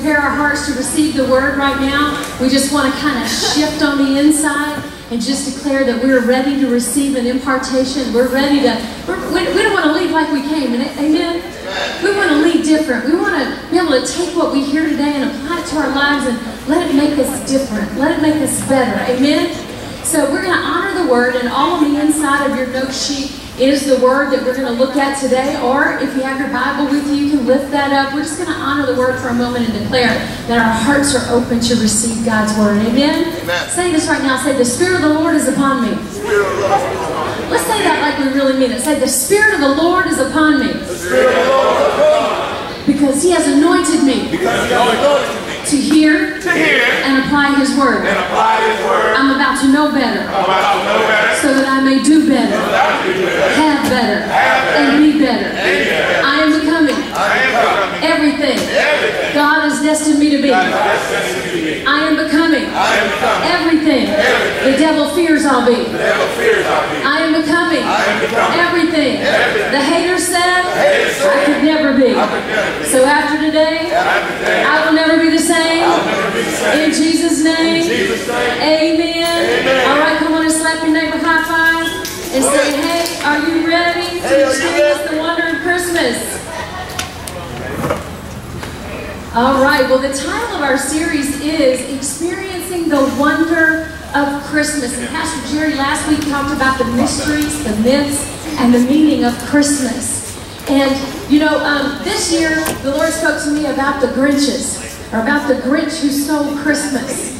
prepare our hearts to receive the word right now. We just want to kind of shift on the inside and just declare that we're ready to receive an impartation. We're ready to, we don't want to leave like we came, amen? We want to leave different. We want to be able to take what we hear today and apply it to our lives and let it make us different. Let it make us better, amen? So we're going to honor the word, and all on the inside of your note sheet is the word that we're going to look at today. Or if you have your Bible with you, you can lift that up. We're just going to honor the word for a moment and declare that our hearts are open to receive God's word. Amen? Amen. Say this right now. Say, the Spirit of the Lord is upon me. Let's say that like we really mean it. Say, the Spirit of the Lord is upon me. The Spirit of the Lord is upon me. Because He has anointed me. Because He has anointed me. To hear and apply His word. I'm about to know better. So that I may do better. Have better. And be better. I am becoming everything God has destined me to be. I am becoming everything the devil fears I'll be. I am becoming everything the hater said I could never be. So after today, I will never be the same. In Jesus' name. Amen. All right, come on and slap your neighbor high five and say, hey, are you ready to experience the wonder of Christmas? All right, well, the title of our series is Experiencing the Wonder of Christmas. And Pastor Jerry last week talked about the mysteries, the myths, and the meaning of Christmas. And, you know, this year, the Lord spoke to me about the Grinches, or about the Grinch who stole Christmas.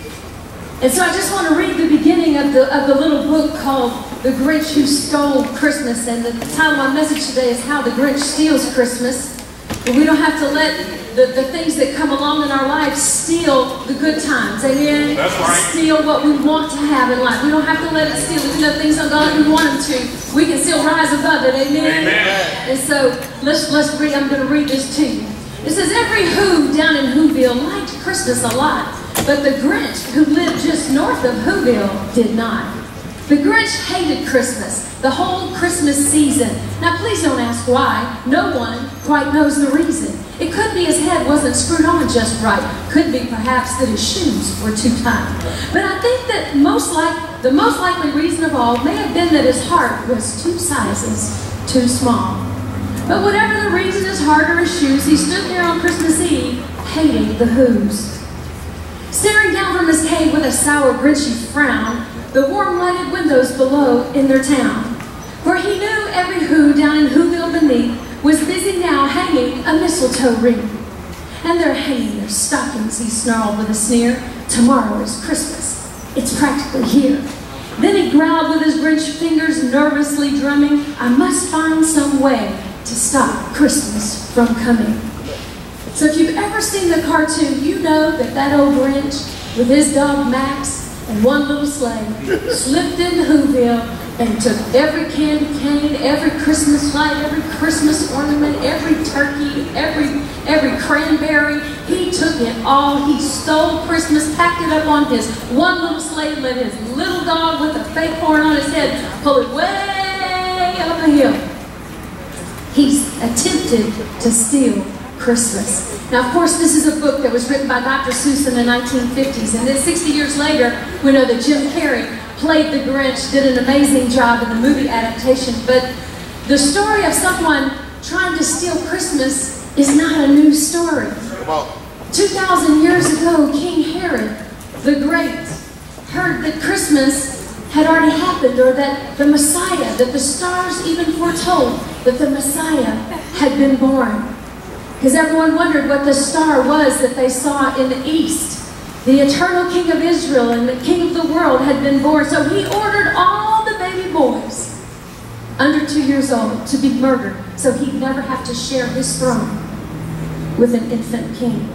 And so I just want to read the beginning of the little book called The Grinch Who Stole Christmas. And the title of my message today is How the Grinch Steals Christmas. But we don't have to let the things that come along in our lives steal the good times. Amen? That's right. Steal what we want to have in life. We don't have to let it steal. Even though things don't go like we want them to, we can still rise above it. Amen? Amen. And so let's read. I'm going to read this to you. It says, every Who down in Whoville liked Christmas a lot, but the Grinch, who lived just north of Whoville, did not. The Grinch hated Christmas, the whole Christmas season. Now, please don't ask why. No one quite knows the reason. It could be his head wasn't screwed on just right. Could be, perhaps, that his shoes were too tight. But I think that the most likely reason of all may have been that his heart was 2 sizes too small. But whatever the reason, his heart or his shoes, he stood there on Christmas Eve, hating the Whos. Staring down from his cave with a sour, grinchy frown, the warm lighted windows below in their town. For he knew every Who down in Whoville beneath was busy now hanging a mistletoe wreath. And they're hanging their stockings, he snarled with a sneer. Tomorrow is Christmas. It's practically here. Then he growled with his Grinch fingers nervously drumming, I must find some way to stop Christmas from coming. So if you've ever seen the cartoon, you know that old Grinch with his dog Max and one little sleigh slipped into Whoville and took every candy cane, every Christmas light, every Christmas ornament, every turkey, every cranberry. He took it all. He stole Christmas, packed it up on his one little sleigh, let his little dog with a fake horn on his head pull it way up a hill. He's attempted to steal Christmas. Now, of course, this is a book that was written by Dr. Seuss in the 1950s. And then 60 years later, we know that Jim Carrey played the Grinch, did an amazing job in the movie adaptation. But the story of someone trying to steal Christmas is not a new story. 2,000 years ago, King Herod the Great heard that Christmas had already happened, or that the Messiah, that the stars even foretold that the Messiah had been born. Because everyone wondered what the star was that they saw in the east. The eternal King of Israel and the King of the world had been born. So he ordered all the baby boys under 2 years old to be murdered so he'd never have to share his throne with an infant king.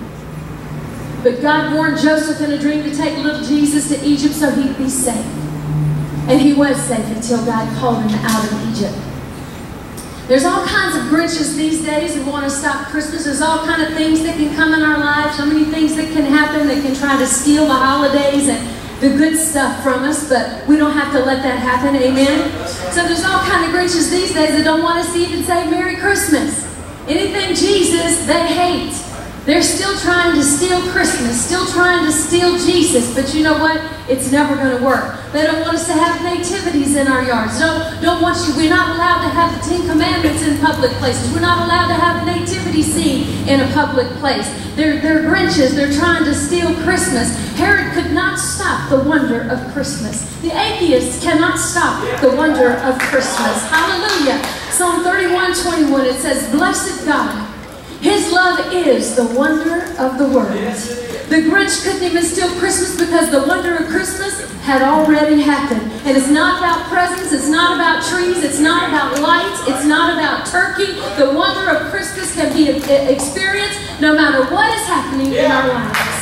But God warned Joseph in a dream to take little Jesus to Egypt so he'd be safe. And he was safe until God called him out of Egypt. There's all kinds of Grinches these days who want to stop Christmas. There's all kinds of things that can come in our lives. So many things that can happen that can try to steal the holidays and the good stuff from us. But we don't have to let that happen. Amen? So there's all kinds of Grinches these days that don't want us to even say Merry Christmas. Anything Jesus, they hate. They're still trying to steal Christmas, still trying to steal Jesus, but you know what? It's never going to work. They don't want us to have nativities in our yards. Don't want you. We're not allowed to have the 10 Commandments in public places. We're not allowed to have the nativity scene in a public place. They're Grinches. They're trying to steal Christmas. Herod could not stop the wonder of Christmas. The atheists cannot stop the wonder of Christmas. Hallelujah. Psalm 31:21, it says, "Blessed God, His love is the wonder of the world." The Grinch couldn't even steal Christmas because the wonder of Christmas had already happened. And it's not about presents, it's not about trees, it's not about lights, it's not about turkey. The wonder of Christmas can be experienced no matter what is happening in our lives.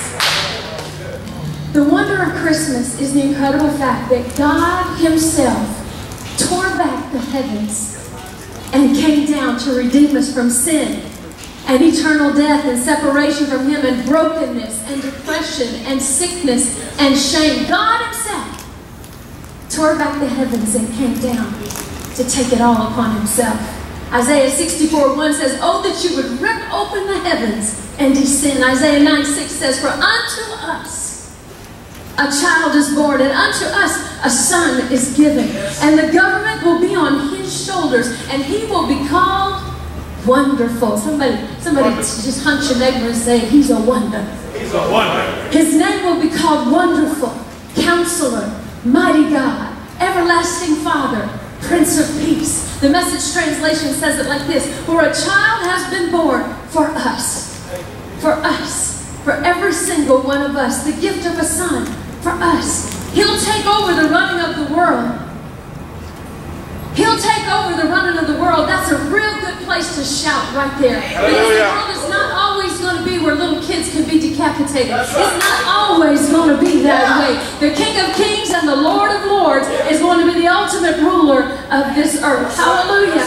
The wonder of Christmas is the incredible fact that God Himself tore back the heavens and came down to redeem us from sin and eternal death and separation from Him and brokenness and depression and sickness and shame. God Himself tore back the heavens and came down to take it all upon Himself. Isaiah 64:1 says, "Oh, that you would rip open the heavens and descend." Isaiah 9:6 says, "For unto us a child is born, and unto us a son is given, and the government will be on His shoulders, and He will be called Wonderful." Somebody just hunch your neighbor and say, "He's a wonder." He's a wonder. His name will be called Wonderful, Counselor, Mighty God, Everlasting Father, Prince of Peace. The Message translation says it like this: "For a child has been born for us, for every single one of us, the gift of a son for us. He'll take over the running of the world. He'll take over the running of the world." That's a real good place to shout right there. Because the world is not always going to be where little kids can be decapitated. It's not always going to be that way. The King of Kings and the Lord of Lords is going to be the ultimate ruler of this earth. Hallelujah.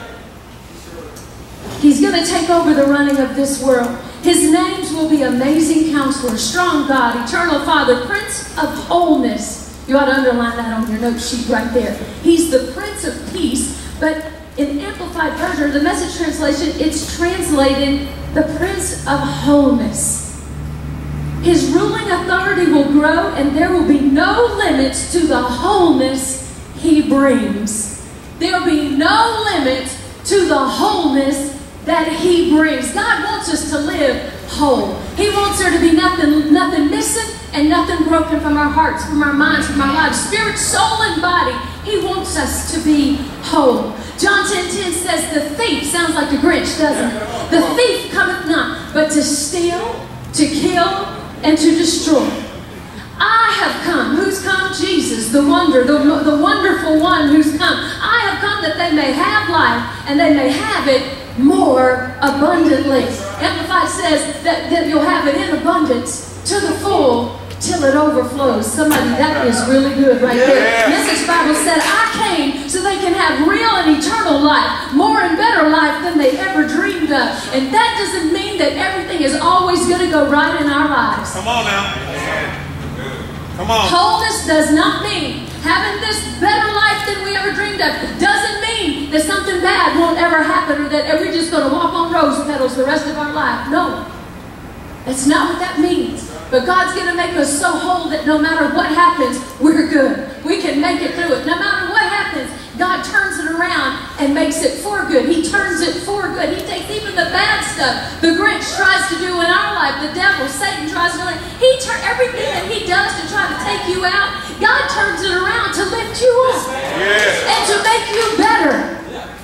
He's going to take over the running of this world. His names will be Amazing Counselor, Strong God, Eternal Father, Prince of Wholeness. You ought to underline that on your note sheet right there. He's the Prince of Peace, but in Amplified Version, the Message translation, it's translated the Prince of Wholeness. His ruling authority will grow, and there will be no limits to the wholeness He brings. There will be no limit to the wholeness that He brings. God wants us to live whole. He wants there to be nothing missing and nothing broken from our hearts, from our minds, from our lives, spirit, soul, and body. He wants us to be whole. John 10:10 says, "The thief," sounds like the Grinch, doesn't it? "The thief cometh not, but to steal, to kill, and to destroy. I have come." Who's come? Jesus, the wonder, the wonderful one who's come. "I have come that they may have life, and they may have it more abundantly." Amplified says that you'll have it in abundance to the full till it overflows. Somebody, that is really good right there. Message Bible said, "I came so they can have real and eternal life, more and better life than they ever dreamed of." And that doesn't mean that everything is always going to go right in our lives. Come on now. Come on. Wholeness does not mean having this better life than we ever dreamed of. Doesn't mean that something bad won't ever happen or that we're just going to walk on rose petals the rest of our life. No. That's not what that means. But God's going to make us so whole that no matter what happens, we're good. We can make it through it. No matter what happens, God turns it around and makes it for good. He turns it for good. He takes even the bad stuff the Grinch tries to do in our life, the devil, Satan tries to do it. Everything that he does to try to take you out, God turns it around to lift you up and to make you better.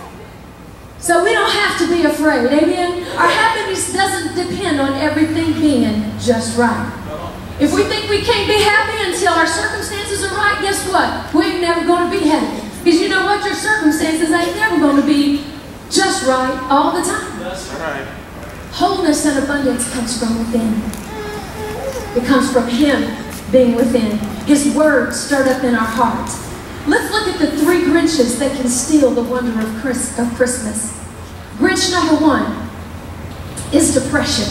So we don't have to be afraid. Amen? Our happiness doesn't depend on everything being just right. If we think we can't be happy until our circumstances are right, guess what? We ain't never going to be happy. Because you know what? Your circumstances ain't never going to be just right all the time. That's right. Wholeness and abundance comes from within. It comes from Him being within. His word stirred up in our hearts. Let's look at the 3 Grinches that can steal the wonder of Christmas. Grinch number 1 is depression.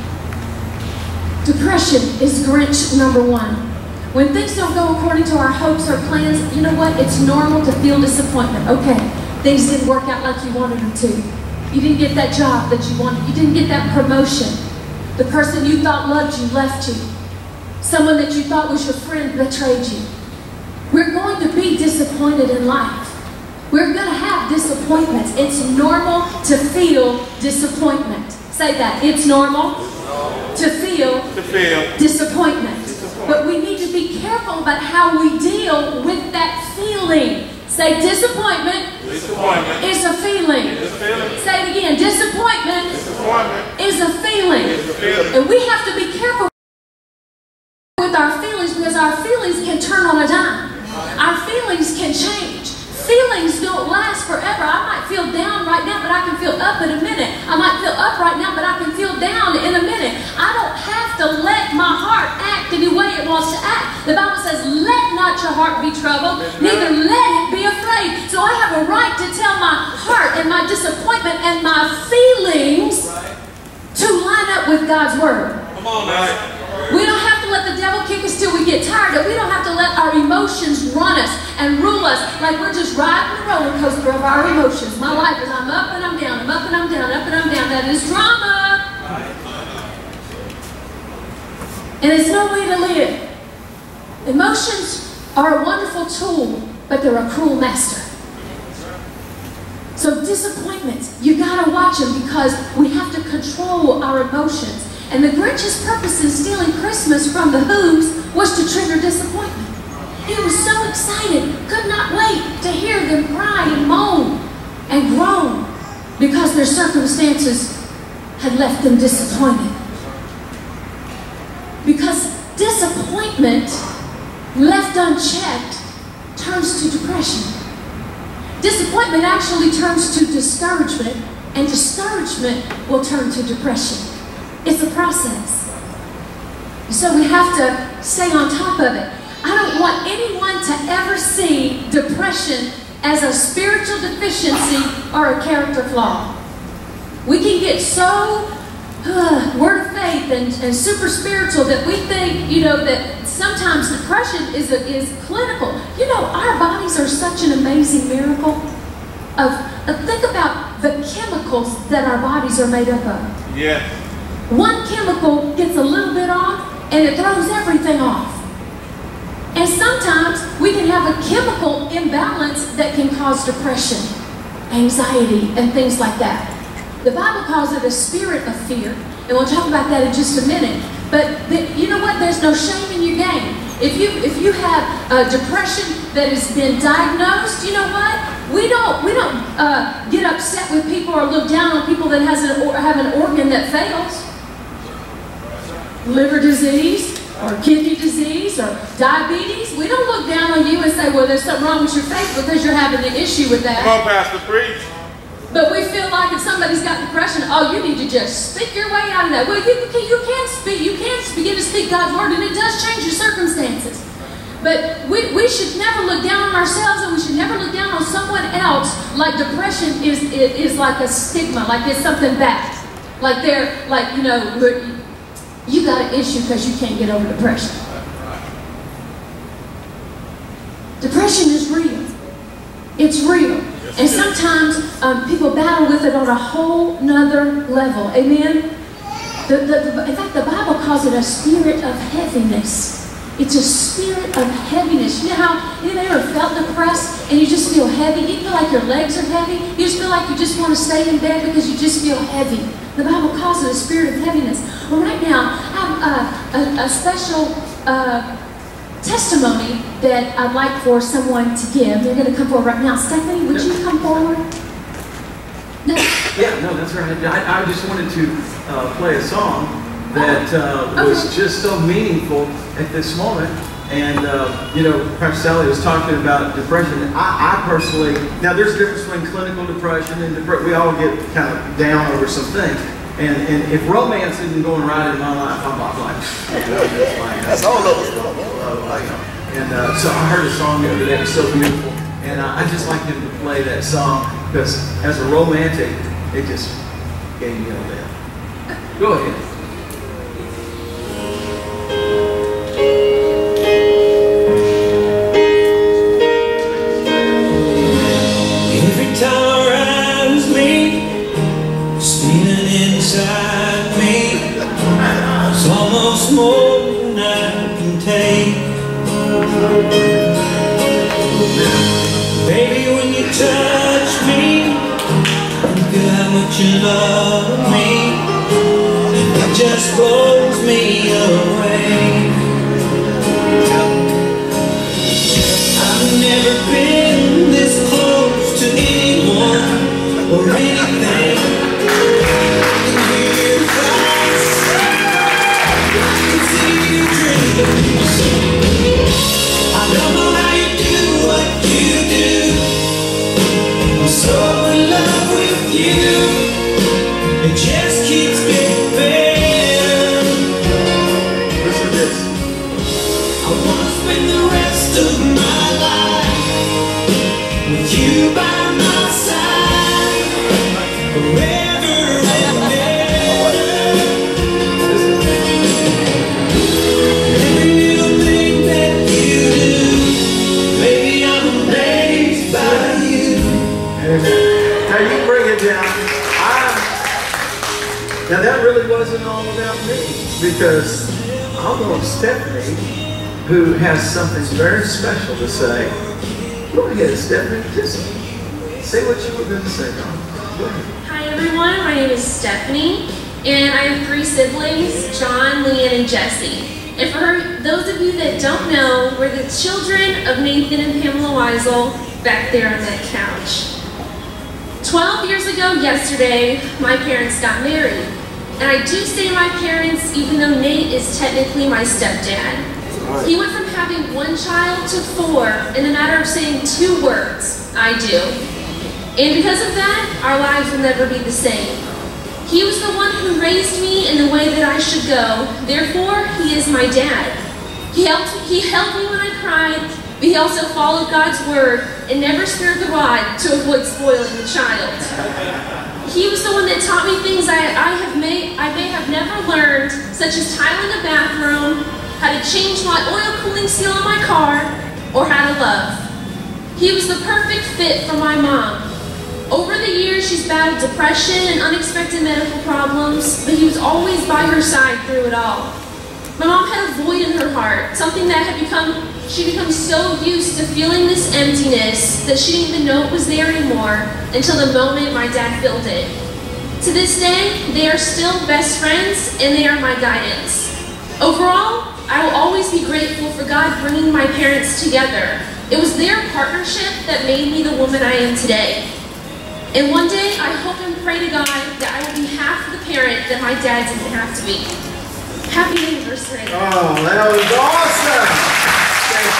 Depression is Grinch number 1. When things don't go according to our hopes or plans, you know what? It's normal to feel disappointment. Okay, things didn't work out like you wanted them to. You didn't get that job that you wanted. You didn't get that promotion. The person you thought loved you left you. Someone that you thought was your friend betrayed you. We're going to be disappointed in life. We're going to have disappointments. It's normal to feel disappointment. Say that. It's normal to feel disappointment. But we need to be careful about how we deal with that feeling. Say disappointment is a feeling. Say it again. Disappointment is a feeling. And we have to be careful with our feelings, because our feelings can turn on a dime. Our feelings can change. Feelings don't last forever. I might feel down right now, but I can feel up in a minute. I might feel up right now, but I can feel down in a minute. I don't have to let my heart act any way it wants to act. The Bible says, let not your heart be troubled, neither let it be afraid. So I have a right to tell my heart and my disappointment and my feelings to line up with God's word. Come on now. We don't have to let the devil kick us till we get tired. We don't have to let our emotions run us and rule us like we're just riding the roller coaster of our emotions. My life is I'm up and I'm down, I'm up and I'm down, up and I'm down. That is drama. And it's no way to live. Emotions are a wonderful tool, but they're a cruel master. So disappointments, you gotta watch them, because we have to control our emotions. And the Grinch's purpose in stealing Christmas from the Who's was to trigger disappointment. He was so excited, could not wait to hear them cry and moan and groan because their circumstances had left them disappointed. Because disappointment, left unchecked, turns to depression. Disappointment actually turns to discouragement, and discouragement will turn to depression. It's a process. So we have to stay on top of it. I don't want anyone to ever see depression as a spiritual deficiency or a character flaw. We can get so word of faith and super spiritual that we think, that sometimes depression is clinical. Our bodies are such an amazing miracle. Think about the chemicals that our bodies are made up of. Yeah. One chemical gets a little bit off and it throws everything off. And sometimes we can have a chemical imbalance that can cause depression, anxiety, and things like that. The Bible calls it a spirit of fear, and we'll talk about that in just a minute. But you know what? There's no shame in your game. If you have depression that has been diagnosed, you know what? We don't get upset with people or look down on people that have an organ that fails. Liver disease or kidney disease or diabetes. We don't look down on you and say, well, there's something wrong with your faith because you're having an issue with that. Come on, Pastor, preach. But we feel like if somebody's got depression, oh, you need to just speak your way out of that. Well, you can speak. You can begin to speak God's word, and it does change your circumstances. But we should never look down on ourselves, and we should never look down on someone else like depression is like a stigma, like it's something bad. Like you got an issue because you can't get over depression. Depression is real. It's real. And sometimes people battle with it on a whole nother level. Amen? In fact, the Bible calls it a spirit of heaviness. It's a spirit of heaviness. You know how anybody ever felt depressed and you just feel heavy? You feel like your legs are heavy. You just feel like you just want to stay in bed because you just feel heavy. The Bible calls it a spirit of heaviness. Well, right now, I have a special testimony that I'd like for someone to give. They're going to come forward right now. Stephanie, would you come forward? No. Yeah, no, that's right. I just wanted to play a song that was just so meaningful at this moment. And, Pastor Sally was talking about depression. I personally, now there's a difference between clinical depression and depression. We all get kind of down over some things. And if romance isn't going right in my life, I'm like, that's all of us. And so I heard a song the other day, it was so beautiful. And I just like him to play that song because as a romantic, it just gave me a lift. Go ahead. Every time around me, stealing inside me. it's more than I can take. Baby, when you touch me, look at how much you love me. It just blows me away. I've never been this close to anyone or anything. I can hear your thoughts, I can see your dreams. I don't know how you do what you do. I'm so in love with you. It just keeps getting better. Listen to this. I wanna spend the rest of my life with you by my side, forever and ever. Every little thing that you do, baby, I'm amazed by you. Now you bring it down. Now that really wasn't all about me, because I'll know Stephanie, who has something very special to say. Go ahead, Stephanie. Just say what you were going to say, Dawn. Go ahead. Hi everyone, my name is Stephanie, and I have 3 siblings, John, Leanne, and Jesse. And for those of you that don't know, we're the children of Nathan and Pamela Weisel back there on that couch. 12 years ago yesterday, my parents got married. And I do say my parents, even though Nate is technically my stepdad. He went from having 1 child to 4 in a matter of saying 2 words, I do. And because of that, our lives will never be the same. He was the one who raised me in the way that I should go. Therefore, he is my dad. He helped me when I cried, but he also followed God's word and never spared the rod to avoid spoiling the child. He was the one that taught me things I may have never learned, such as tiling a bathroom, how to change my oil cooling seal on my car, or how to love. He was the perfect fit for my mom. Over the years, she's battled depression and unexpected medical problems, but he was always by her side through it all. My mom had a void in her heart, something that she became so used to feeling this emptiness that she didn't even know it was there anymore until the moment my dad filled it. To this day, they are still best friends and they are my guidance. Overall, I will always be grateful for God bringing my parents together. It was their partnership that made me the woman I am today. And one day, I hope and pray to God that I will be half the parent that my dad didn't have to be. Happy anniversary. Oh, that was awesome. Thank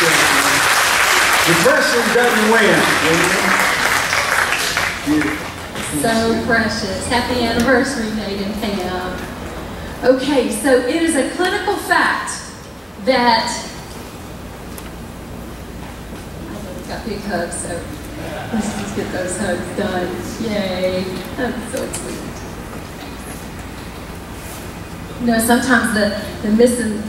you, Stephanie. Depression doesn't win. So precious. Happy anniversary, Nate and Pam. Okay, so it is a clinical fact that I got big hugs, so let's just get those hugs done. Yay. That's so sweet. You know, sometimes the missing,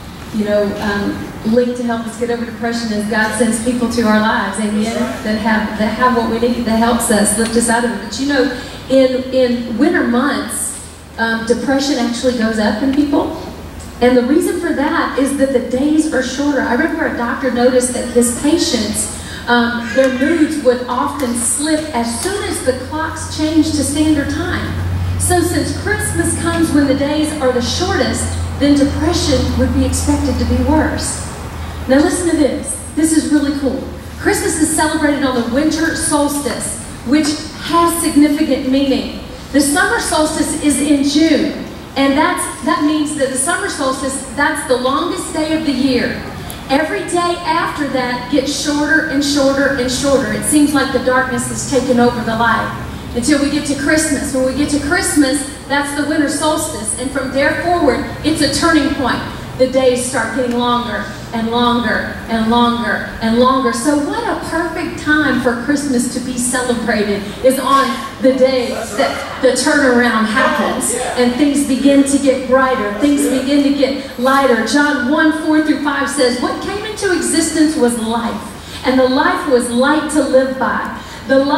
link to help us get over depression is God sends people to our lives, amen, that have what we need, that helps us lift us out of it. But in winter months, depression actually goes up in people. And the reason for that is that the days are shorter. I remember a doctor noticed that his patients, their moods would often slip as soon as the clocks change to standard time. So since Christmas comes when the days are the shortest, then depression would be expected to be worse. Now listen to this. This is really cool. Christmas is celebrated on the winter solstice, which has significant meaning. The summer solstice is in June, and that means that the summer solstice, that's the longest day of the year. Every day after that gets shorter and shorter and shorter. It seems like the darkness has taken over the light until we get to Christmas. When we get to Christmas, that's the winter solstice, and from there forward, it's a turning point. The days start getting longer and longer and longer and longer. So what a perfect time for Christmas to be celebrated is on the day that the turnaround happens and things begin to get brighter, things begin to get lighter. John 1:4-5 says, "What came into existence was life, and the life was light to live by. The life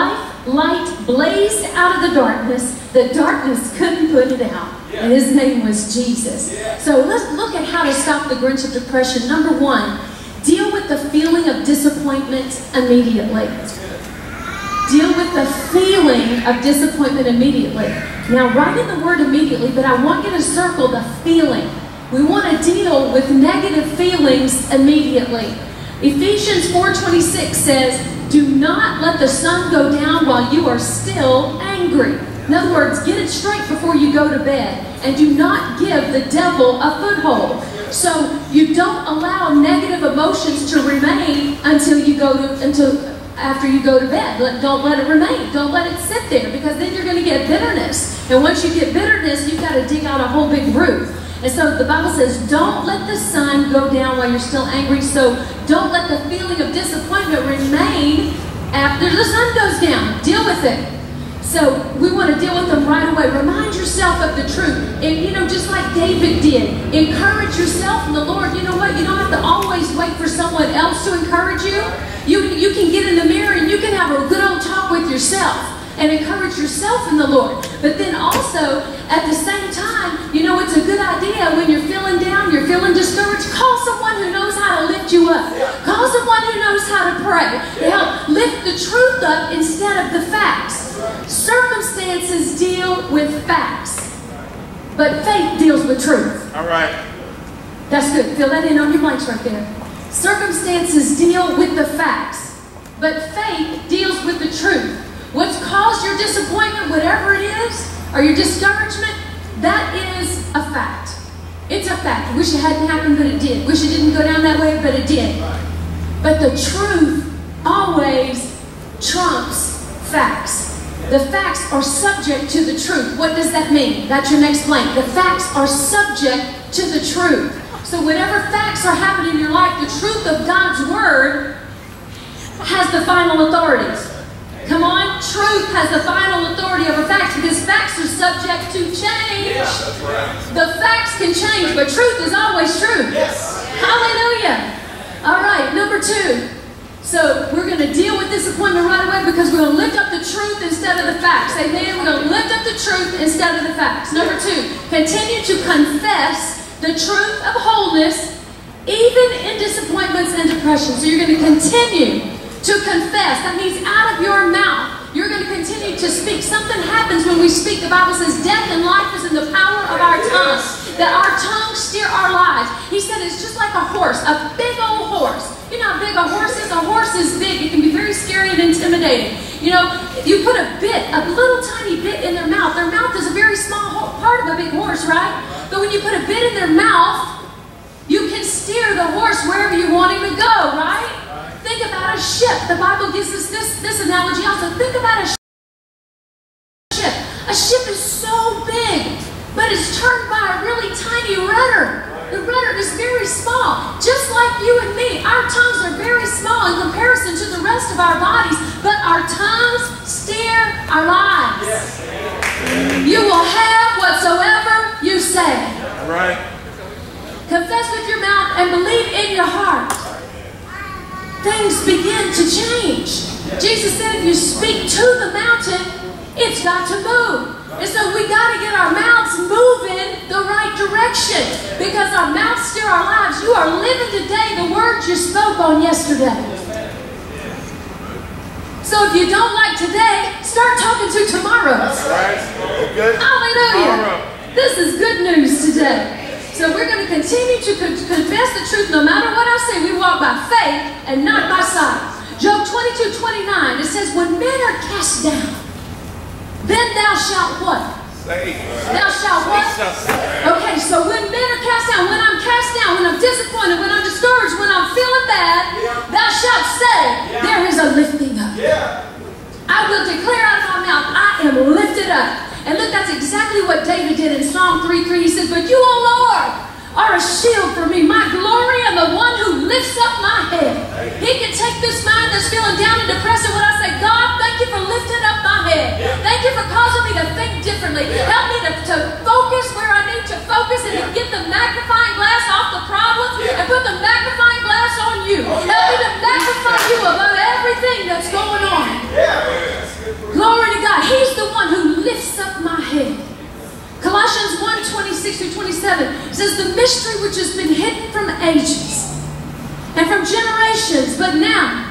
Light blazed out of the darkness. The darkness couldn't put it out. And his name was Jesus. So let's look at how to stop the Grinch of depression. Number one, deal with the feeling of disappointment immediately. Deal with the feeling of disappointment immediately. Now, write in the word immediately, but I want you to circle the feeling. We want to deal with negative feelings immediately. Ephesians 4:26 says, do not let the sun go down while you are still angry. In other words, get it straight before you go to bed, and do not give the devil a foothold. So you don't allow negative emotions to remain after you go to bed. Don't let it remain. Don't let it sit there, because then you're going to get bitterness. And once you get bitterness, you've got to dig out a whole big root. And so the Bible says, don't let the sun go down while you're still angry. So don't let the feeling of disappointment remain after the sun goes down. Deal with it. So we want to deal with them right away. Remind yourself of the truth. And, just like David did, encourage yourself in the Lord. You know what? You don't have to always wait for someone else to encourage you. You can get in the mirror and you can have a good old talk with yourself and encourage yourself in the Lord. But then also, at the same time, it's a good idea when you're feeling down, you're feeling discouraged, call someone who knows how to lift you up. Call someone who knows how to pray. To help lift the truth up instead of the facts. Circumstances deal with facts, but faith deals with truth. All right. That's good. Fill that in on your blanks right there. Circumstances deal with the facts, but faith deals with the truth. What's caused your disappointment, whatever it is, or your discouragement, that is a fact. It's a fact. Wish it hadn't happened, but it did. Wish it didn't go down that way, but it did. But the truth always trumps facts. The facts are subject to the truth. What does that mean? That's your next blank. The facts are subject to the truth. So whatever facts are happening in your life, the truth of God's Word has the final authorities. Come on, truth has the final authority over facts, because facts are subject to change. Yeah, that's right. The facts can change, but truth is always true. Yes. Hallelujah. All right, number two. So we're going to deal with disappointment right away, because we're going to lift up the truth instead of the facts. Amen. We're going to lift up the truth instead of the facts. Number two, continue to confess the truth of wholeness, even in disappointments and depression. So you're going to continue to confess. That means out of your mouth. You're going to continue to speak. Something happens when we speak. The Bible says death and life is in the power of our tongue. That our tongues steer our lives. He said it's just like a horse, a big old horse. You know how big a horse is? A horse is big. It can be very scary and intimidating. You put a little tiny bit in their mouth. Their mouth is a very small part of a big horse, right? But when you put a bit in their mouth, you can steer the horse wherever you want him to go, right? Think about a ship. The Bible gives us this analogy also. Think about a ship. A ship is so big, but it's turned by a really tiny rudder. The rudder is very small. Just like you and me, our tongues are very small in comparison to the rest of our bodies, but our tongues steer our lives. You will have whatsoever you say. All right. Confess with your mouth and believe in your heart. Things begin to change. Jesus said if you speak to the mountain, it's got to move. And so we got to get our mouths moving the right direction, because our mouths steer our lives. You are living today the words you spoke on yesterday. So if you don't like today, start talking to tomorrow. All right. Good. Hallelujah. Tomorrow. This is good news today. So we're going to continue to confess the truth no matter what I say. We walk by faith and not by sight. Job 22:29, it says, when men are cast down, then thou shalt what? Say. Thou shalt what? Okay, so when men are cast down, when I'm cast down, when I'm disappointed, when I'm discouraged, when I'm feeling bad, thou shalt say, there is a lifting up. I will declare out of my mouth, I am lifted up. And look, that's exactly what David did in Psalm 3:3. He says, but you, O Lord, are a shield for me, my glory, and the one who lifts up my head. He can take this mind that's feeling down and depressed, and when I say, God, thank you for lifting up my head. Thank you for causing me to think differently. Help me to focus where I need to focus, and to get the magnifying glass off the problem and put the magnifying glass on you. Help me to magnify you above everything that's going on. says, the mystery which has been hidden from ages and from generations, but now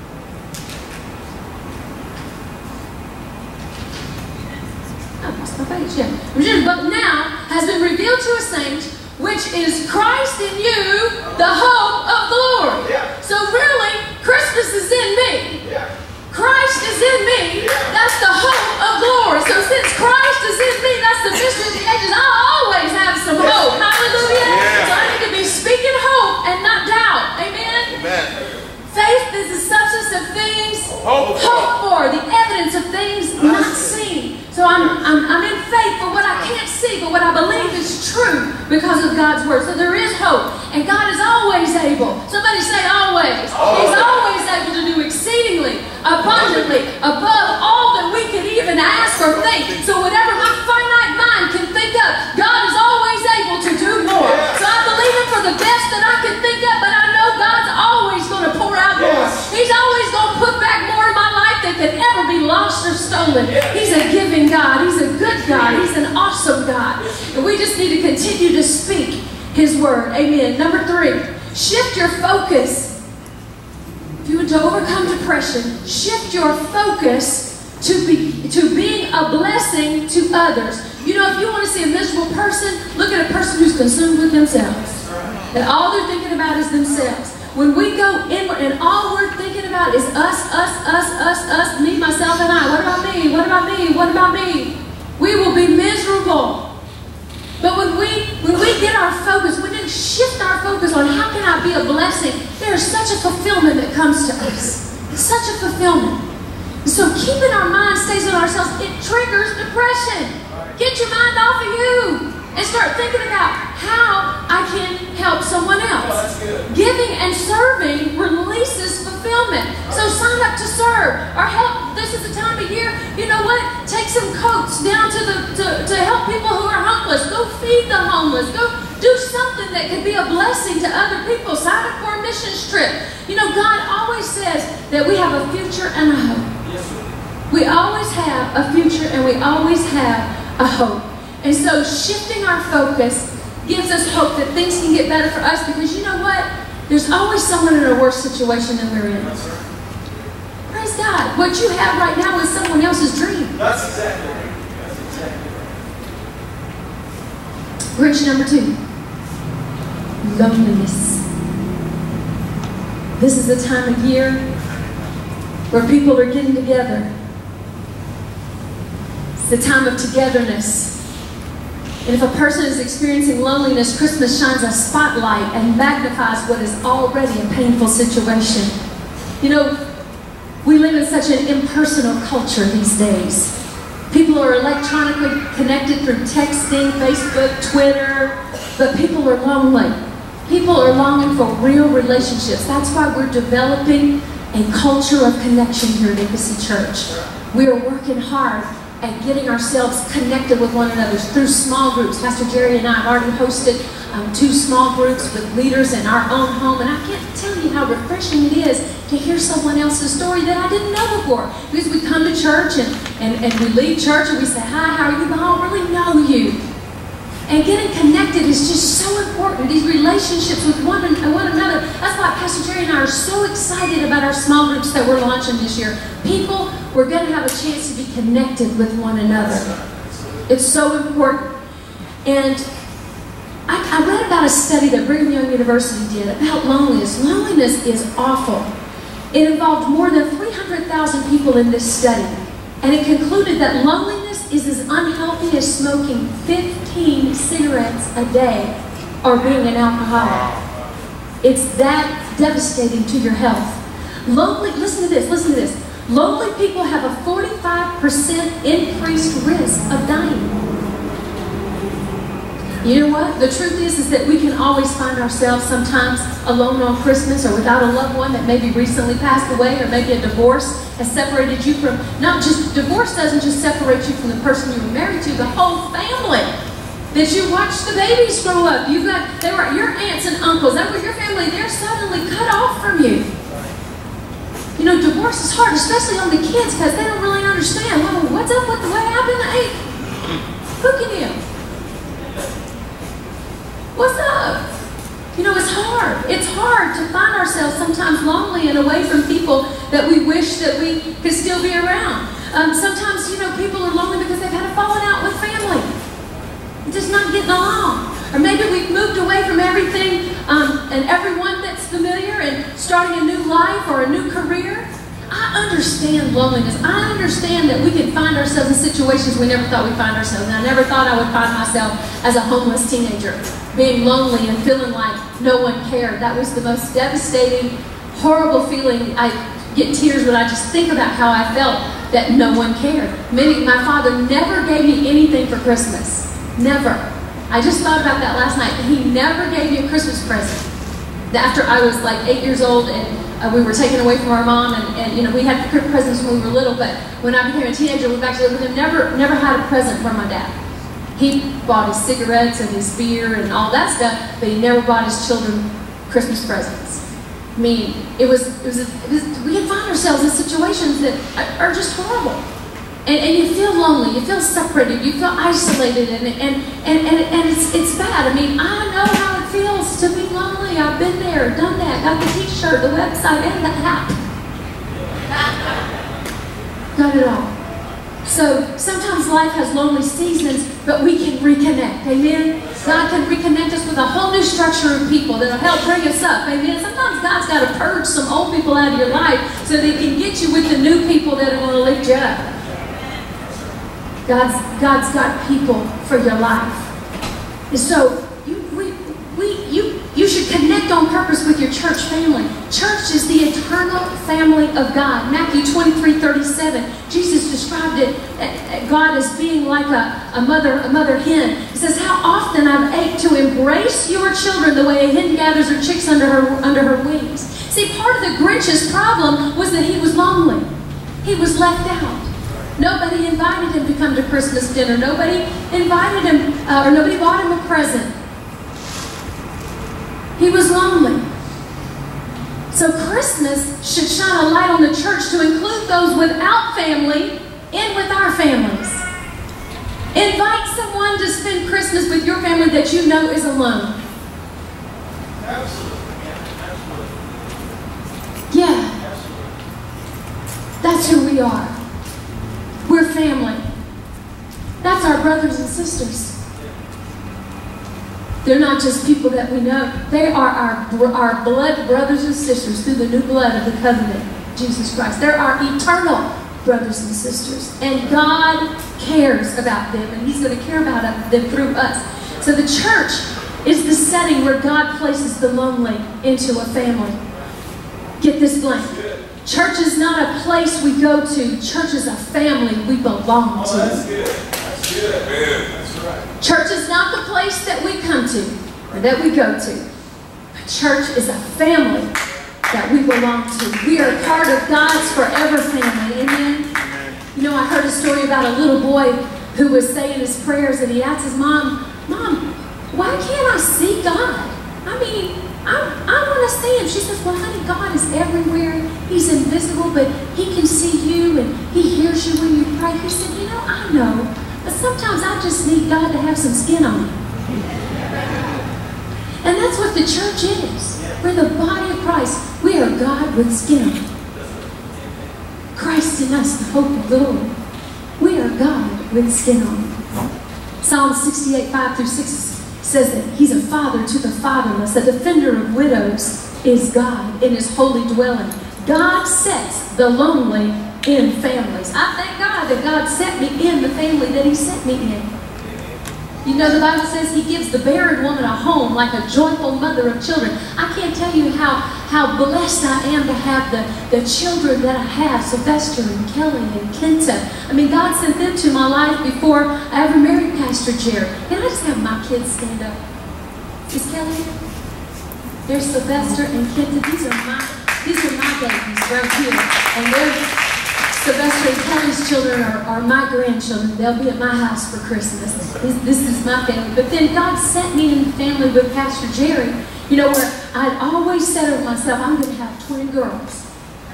but now has been revealed to a saint, which is Christ in you, the hope of the Lord. So really, Christmas is in me. Christ is in me. That's the hope of glory. So since Christ is in me, that's the mystery of the ages. I always have some hope. Hallelujah. So I need to be speaking hope and not doubt. Amen. Faith is the substance of things hoped for, the evidence of things not seen. So I'm in faith for what I can't see, but what I believe is true because of God's word. So there is hope, and God is always able. Somebody say always. He's always able to do exceedingly, abundantly, above all that we could even ask or think. So whatever my finite mind can think of, God is always able to do more. So I believe Him for the best that I can think of, but I know God's always going to pour out more. He's always going to put back more in my life that could ever be lost or stolen. He's a giving God. He's a good God. He's an awesome God. And we just need to continue to speak His word. Amen. Number 3, shift your focus. If you want to overcome depression, shift your focus to being a blessing to others. You know, if you want to see a miserable person, look at a person who's consumed with themselves. And all they're thinking about is themselves. When we go inward and all we're thinking about is us, me, myself, and I. What about me? What about me? What about me? We will be miserable. But when we get our focus, when we shift our focus on how can I be a blessing, there is such a fulfillment that comes to us. Such a fulfillment. So keeping our mind stays on ourselves, it triggers depression. Get your mind off of you and start thinking about how I can help someone else. Giving and serving releases fulfillment. So sign up to serve or help. This is the time of year, you know what? Take some coats down to help people who are homeless. Go feed the homeless. Go do something that can be a blessing to other people. Sign up for a missions trip. You know, God always says that we have a future and a hope. We always have a future and we always have a hope. And so shifting our focus gives us hope that things can get better for us, because you know what? There's always someone in a worse situation than we're in. Praise God. What you have right now is someone else's dream. That's exactly right. Bridge number 2. Loneliness. This is the time of year where people are getting together. It's the time of togetherness. And if a person is experiencing loneliness, Christmas shines a spotlight and magnifies what is already a painful situation. You know, we live in such an impersonal culture these days. People are electronically connected through texting, Facebook, Twitter, but people are lonely. People are longing for real relationships. That's why we're developing a culture of connection here at Embassy Church. We are working hard at getting ourselves connected with one another through small groups. Pastor Jerry and I have already hosted 2 small groups with leaders in our own home, and I can't tell you how refreshing it is to hear someone else's story that I didn't know before. Because we come to church and we leave church and we say, hi, how are you? But I don't really know you. And getting connected is just so important. These relationships with one another. That's why Pastor Jerry and I are so excited about our small groups that we're launching this year. People, we're going to have a chance to be connected with one another. It's so important. And I read about a study that Brigham Young University did about loneliness. Loneliness is awful. It involved more than 300,000 people in this study. And it concluded that loneliness is as unhealthy as smoking 15 cigarettes a day or being an alcoholic. It's that devastating to your health. Listen to this. Lonely people have a 45% increased risk of dying. You know what? The truth is that we can always find ourselves sometimes alone on Christmas or without a loved one that maybe recently passed away, or maybe a divorce has separated you from, divorce doesn't just separate you from the person you were married to, the whole family that you watched the babies grow up. They were your aunts and uncles, they were your family, they're suddenly cut off from you. You know, divorce is hard, especially on the kids, because they don't really understand, well, what's up with what happened? Hey, who can you? What's up? You know, it's hard. It's hard to find ourselves sometimes lonely and away from people that we wish that we could still be around. Sometimes, you know, people are lonely because they've had a falling out with family. Just not getting along. Or maybe we've moved away from everything and everyone that's familiar and starting a new life or a new career. I understand loneliness. I understand that we can find ourselves in situations we never thought we'd find ourselves in. I never thought I would find myself as a homeless teenager, being lonely and feeling like no one cared. That was the most devastating, horrible feeling. I get tears when I just think about how I felt that no one cared. My father never gave me anything for Christmas. Never. I just thought about that last night. He never gave me a Christmas present. After I was like 8 years old and we were taken away from our mom, and you know, we had presents when we were little, but when I became a teenager, we went back to live with him, never had a present from my dad. He bought his cigarettes and his beer and all that stuff, but he never bought his children Christmas presents. I mean, we can find ourselves in situations that are just horrible. And you feel lonely, you feel separated, you feel isolated, and it's bad. I mean, I know how it feels to be lonely. I've been there, done that, got the t-shirt, the website, and the app. Got it all. So sometimes life has lonely seasons, but we can reconnect. Amen? God can reconnect us with a whole new structure of people that'll help bring us up. Amen? Sometimes God's got to purge some old people out of your life so they can get you with the new people that are going to lift you up. God's got people for your life. And so you should connect on purpose with your church family. Church is the eternal family of God. Matthew 23:37, Jesus described it, God as being like a mother hen. He says, how often I've ached to embrace your children the way a hen gathers her chicks under her wings. See, part of the Grinch's problem was that he was lonely. He was left out. Nobody invited him to come to Christmas dinner. Nobody invited him, or nobody bought him a present. He was lonely. So Christmas should shine a light on the church to include those without family in with our families. Invite someone to spend Christmas with your family that you know is alone. Yeah. That's who we are. We're family. That's our brothers and sisters. They're not just people that we know. They are our blood brothers and sisters through the new blood of the covenant, Jesus Christ. They're our eternal brothers and sisters. And God cares about them, and He's going to care about them through us. So the church is the setting where God places the lonely into a family. Get this blank. Church is not a place we go to. Church is a family we belong to. That's good. That's good. Man, that's right. Church is not the place that we come to or that we go to. But church is a family that we belong to. We are part of God's forever family. Amen? You know, I heard a story about a little boy who was saying his prayers, and he asked his mom, Mom, why can't I see God? I mean, I want to see Him. She says, well, honey, God is everywhere. He's invisible, but He can see you, and He hears you when you pray. He said, you know, I know, but sometimes I just need God to have some skin on me. And that's what the church is. We're the body of Christ. We are God with skin on. Christ in us, the hope of the Lord. We are God with skin on. Psalm 68:5-6 says that He's a father to the fatherless. A defender of widows is God in His holy dwelling. God sets the lonely in families. I thank God that God set me in the family that He set me in. You know, the Bible says He gives the barren woman a home like a joyful mother of children. I can't tell you how blessed I am to have the children that I have, Sylvester and Kelly and Kenta. I mean, God sent them to my life before I ever married Pastor Jerry. Can I just have my kids stand up? Is Kelly here? There's Sylvester and Kenta. These are my babies right here. And Sylvester and Kelly's children are my grandchildren. They'll be at my house for Christmas. This is my family. But then God sent me in the family with Pastor Jerry, you know, where I'd always said to myself, I'm going to have twin girls.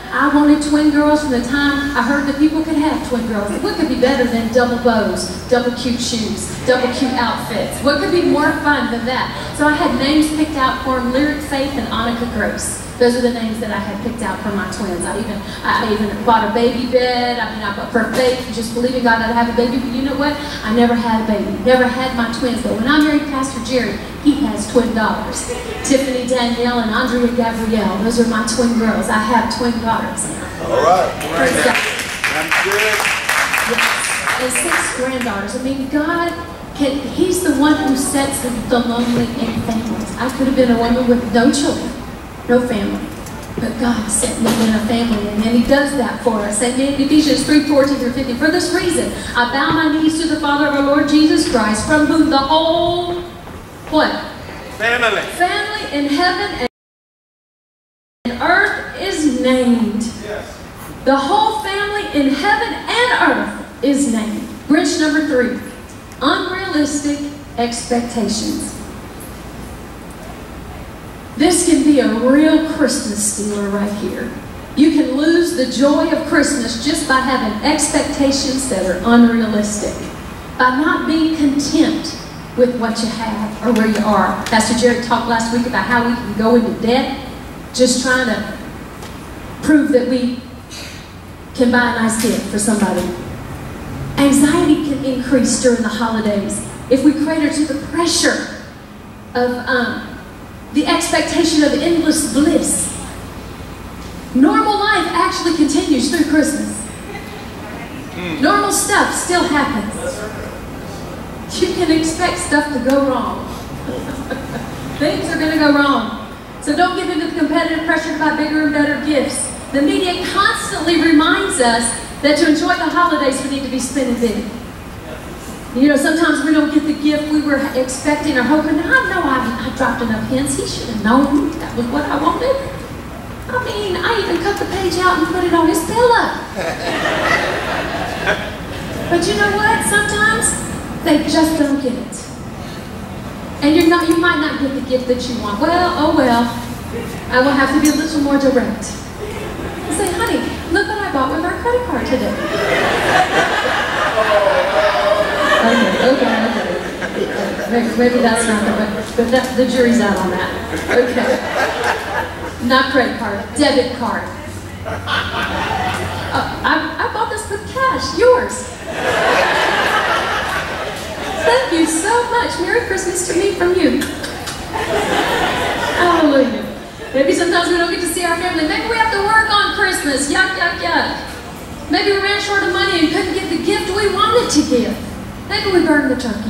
I wanted twin girls from the time I heard that people could have twin girls. What could be better than double bows, double cute shoes, double cute outfits? What could be more fun than that? So I had names picked out for them, Lyric Faith and Annika Gross. Those are the names that I had picked out for my twins. I even bought a baby bed. I bought for Faith, just believing God I'd have a baby. But you know what? I never had a baby. Never had my twins. But when I married Pastor Jerry, he has twin daughters. Tiffany Danielle and Andrea Gabrielle. Those are my twin girls. I have twin daughters now. All right. Praise God. That's good. Yes. And 6 granddaughters. I mean, God He's the one who sets the lonely in families. I could have been a woman with no children. No family. But God set me in a family, and then He does that for us. And in Ephesians 3:14-15, for this reason, I bow my knees to the Father of our Lord Jesus Christ, from whom the whole, what? Family in heaven and earth is named. Yes. The whole family in heaven and earth is named. Bridge number 3, unrealistic expectations. This can be a real Christmas stealer right here. You can lose the joy of Christmas just by having expectations that are unrealistic. By not being content with what you have or where you are. Pastor Jerry talked last week about how we can go into debt just trying to prove that we can buy a nice gift for somebody. Anxiety can increase during the holidays if we crater to the pressure of the expectation of endless bliss. Normal life actually continues through Christmas. Normal stuff still happens. You can expect stuff to go wrong. Things are going to go wrong. So don't give in to the competitive pressure to buy bigger and better gifts. The media constantly reminds us that to enjoy the holidays we need to be spending big. You know, sometimes we don't get the gift we were expecting or hoping. I know I dropped enough hints. He should have known that was what I wanted. I mean, I even cut the page out and put it on his pillow. But you know what? Sometimes they just don't get it. And you might not get the gift that you want. Well, oh well. I will have to be a little more direct. I say, honey, look what I bought with our credit card today. Okay. Maybe that's not the but the jury's out on that. Okay. Not credit card, debit card. I bought this with cash, yours. Thank you so much. Merry Christmas to me from you. Hallelujah. Maybe sometimes we don't get to see our family. Maybe we have to work on Christmas. Yuck, yuck, yuck. Maybe we ran short of money and couldn't get the gift we wanted to give. Maybe we burned the turkey.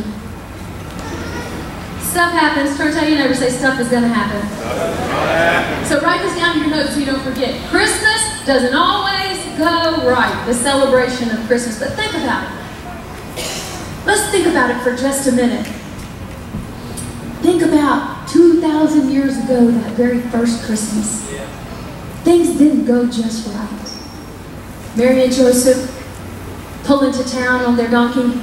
Stuff happens. Turn to your neighbor, say stuff is going to happen. So write this down in your notes so you don't forget. Christmas doesn't always go right, the celebration of Christmas. But think about it. Let's think about it for just a minute. Think about 2,000 years ago, that very first Christmas. Things didn't go just right. Mary and Joseph pull into town on their donkey.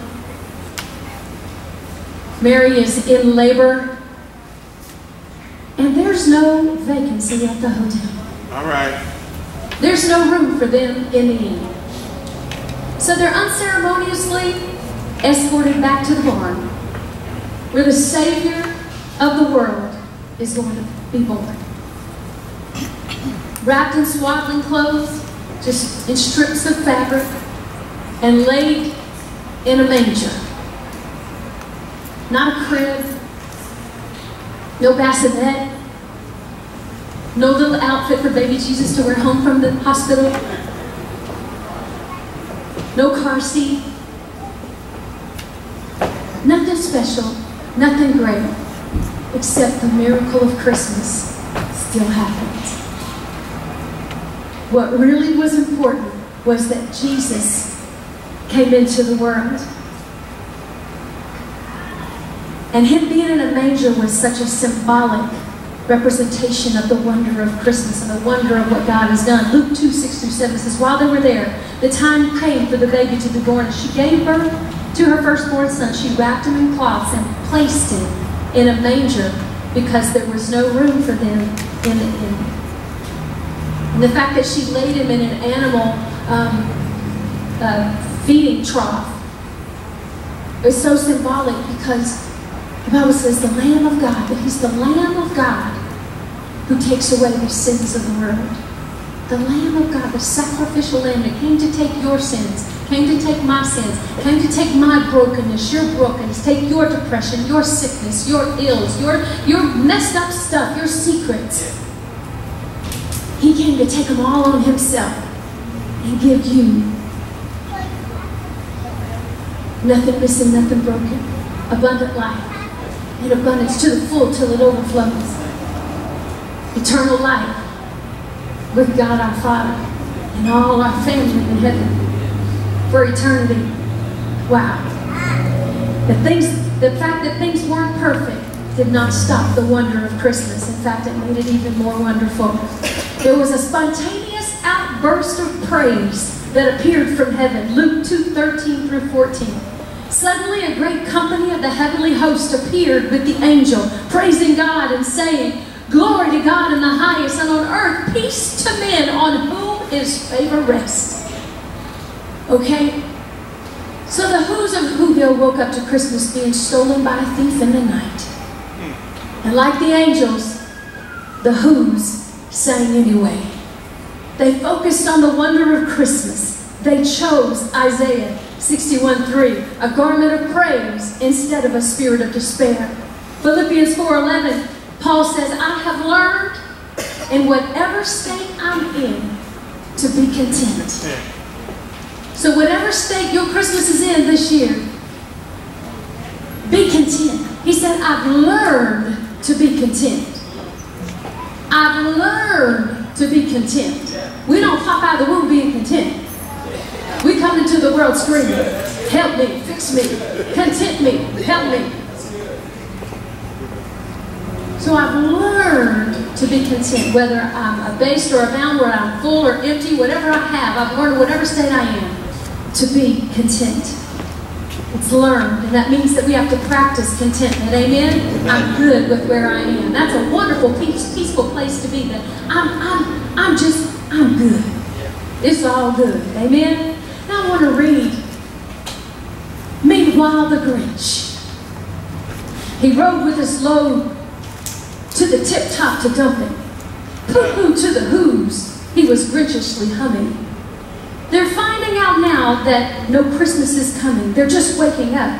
Mary is in labor. And there's no vacancy at the hotel. All right. There's no room for them in the inn. So they're unceremoniously escorted back to the barn, where the Savior of the world is going to be born. Wrapped in swaddling clothes, just in strips of fabric, and laid in a manger. Not a crib, no bassinet, no little outfit for baby Jesus to wear home from the hospital, no car seat, nothing special, nothing great, except the miracle of Christmas still happened. What really was important was that Jesus came into the world. And Him being in a manger was such a symbolic representation of the wonder of Christmas and the wonder of what God has done. Luke 2:6-7 says, while they were there, the time came for the baby to be born. And she gave birth to her firstborn son. She wrapped him in cloths and placed him in a manger because there was no room for them in the inn. And the fact that she laid him in an animal feeding trough is so symbolic, because the Bible says the Lamb of God, that he's the Lamb of God who takes away the sins of the world. The Lamb of God, the sacrificial Lamb that came to take your sins, came to take my sins, came to take my brokenness, your brokenness, take your depression, your sickness, your ills, your messed up stuff, your secrets. He came to take them all on himself and give you nothing missing, nothing broken, abundant life, in abundance to the full till it overflows. Eternal life with God our Father and all our family in heaven for eternity. Wow. The fact that things weren't perfect did not stop the wonder of Christmas. In fact, it made it even more wonderful. There was a spontaneous outburst of praise that appeared from heaven. Luke 2:13 through 14. Suddenly a great company of the heavenly host appeared with the angel, praising God and saying, "Glory to God in the highest, and on earth peace to men on whom his favor rests." Okay? So the Who's of Whoville woke up to Christmas being stolen by a thief in the night. And like the angels, the Who's sang anyway. They focused on the wonder of Christmas. They chose Isaiah 61:3, a garment of praise instead of a spirit of despair. Philippians 4:11, Paul says, "I have learned in whatever state I'm in to be content." So whatever state your Christmas is in this year, be content. He said, "I've learned to be content." I've learned to be content. We don't pop out of the womb being content. We come into the world screaming, "Help me, fix me, content me, help me." So I've learned to be content, whether I'm abased or abound, whether I'm full or empty, whatever I have, I've learned, whatever state I am, to be content. It's learned, and that means that we have to practice contentment. Amen? I'm good with where I am. That's a wonderful, peaceful place to be. That I'm good. It's all good. Amen? Now I want to read. Meanwhile, the Grinch. He rode with his load to the tip-top to dump it. Pooh-pooh to the Who's. He was Grinchishly humming. They're finding out now that no Christmas is coming. They're just waking up.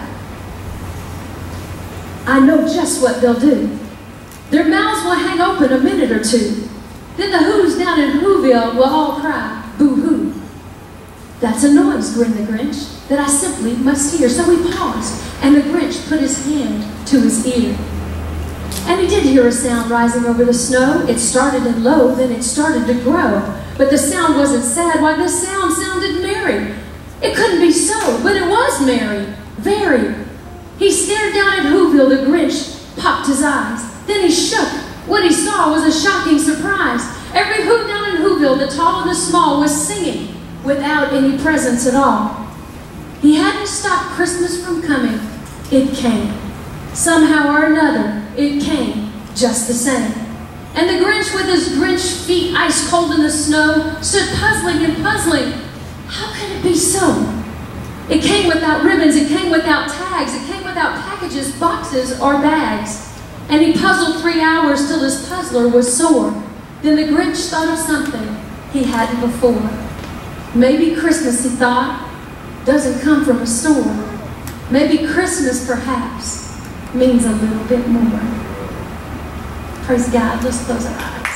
I know just what they'll do. Their mouths will hang open a minute or two. Then the Who's down in Whoville will all cry, "Boo-hoo." "That's a noise," grinned the Grinch, "that I simply must hear." So he paused, and the Grinch put his hand to his ear. And he did hear a sound rising over the snow. It started in low, then it started to grow. But the sound wasn't sad. Why, this sound sounded merry. It couldn't be so, but it was merry. Very. He stared down at Whoville. The Grinch popped his eyes. Then he shook. What he saw was a shocking surprise. Every Who down in Whoville, the tall and the small, was singing without any presents at all. He hadn't stopped Christmas from coming. It came. Somehow or another, it came just the same. And the Grinch, with his Grinch feet ice cold in the snow, stood puzzling and puzzling. How could it be so? It came without ribbons, it came without tags, it came without packages, boxes, or bags. And he puzzled 3 hours till his puzzler was sore. Then the Grinch thought of something he hadn't before. Maybe Christmas, he thought, doesn't come from a store. Maybe Christmas, perhaps, means a little bit more. Praise God. Let's close our eyes.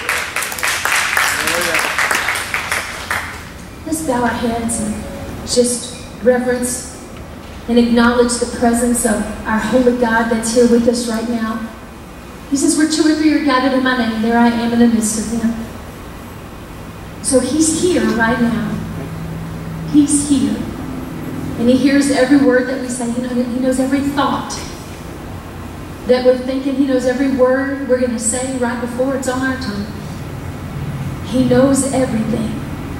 Let's bow our heads and just reverence and acknowledge the presence of our holy God that's here with us right now. He says, "Where 2 or 3 are gathered in my name, there I am in the midst of them." So he's here right now. He's here. And he hears every word that we say. He knows every thought that we're thinking. He knows every word we're going to say right before it's on our tongue. He knows everything.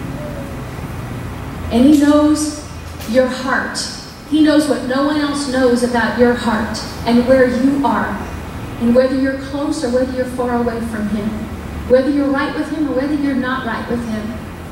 And he knows your heart. He knows what no one else knows about your heart and where you are, and whether you're close or whether you're far away from him. Whether you're right with Him or whether you're not right with Him.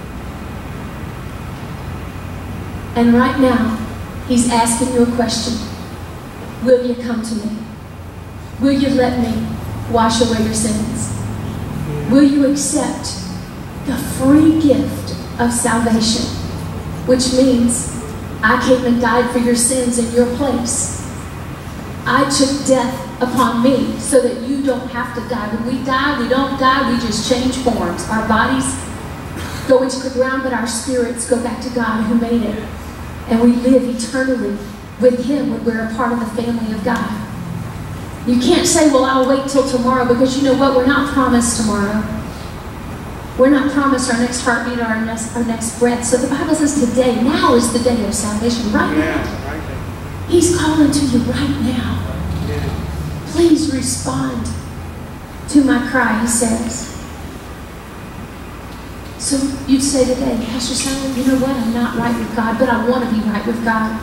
And right now, He's asking you a question. Will you come to me? Will you let me wash away your sins? Will you accept the free gift of salvation? Which means I came and died for your sins in your place. I took death upon me so that you don't have to die. When we die, we don't die, we just change forms. Our bodies go into the ground, but our spirits go back to God who made it. And we live eternally with Him when we're a part of the family of God. You can't say, well, I'll wait till tomorrow, because you know what? We're not promised tomorrow. We're not promised our next heartbeat or our next breath. So the Bible says today, now is the day of salvation. Right now. He's calling to you right now. Please respond to my cry, He says. So you'd say today, Pastor Sally, you know what? I'm not right with God, but I want to be right with God.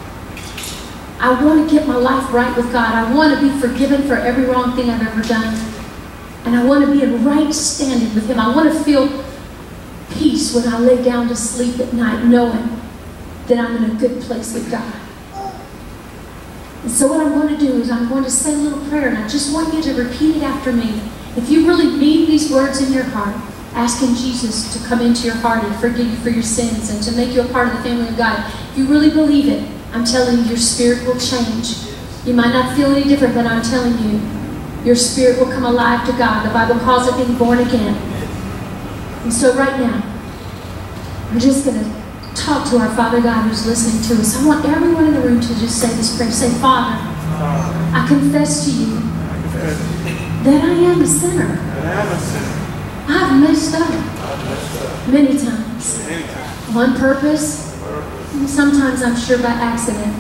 I want to get my life right with God. I want to be forgiven for every wrong thing I've ever done. And I want to be in right standing with Him. I want to feel peace when I lay down to sleep at night, knowing that I'm in a good place with God. And so what I'm going to do is I'm going to say a little prayer, and I just want you to repeat it after me. If you really mean these words in your heart, asking Jesus to come into your heart and forgive you for your sins and to make you a part of the family of God, if you really believe it, I'm telling you, your spirit will change. You might not feel any different, but I'm telling you, your spirit will come alive to God. The Bible calls it being born again. And so right now, I'm just going to talk to our Father God who's listening to us. I want everyone in the room to just say this prayer. Say, Father, I confess to you that I am a sinner. I've messed up many times. On purpose. Sometimes I'm sure by accident.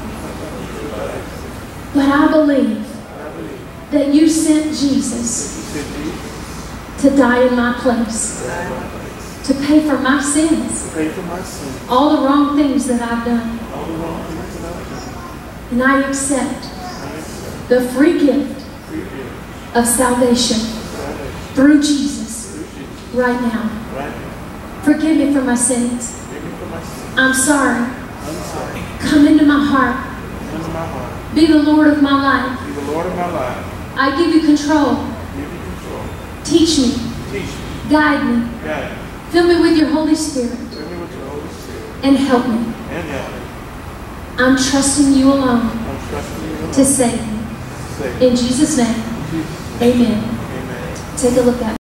But I believe that you sent Jesus to die in my place, to pay for my sins, all the wrong things that I've done. And I accept the free gift of salvation through Jesus right now. Forgive me for my sins. I'm sorry. Come into my heart. Be the Lord of my life. I give you control. Teach me. Guide me. Fill me with your Holy Spirit. And help me. I'm trusting you alone to save me. In Jesus' name, amen. Take a look at me.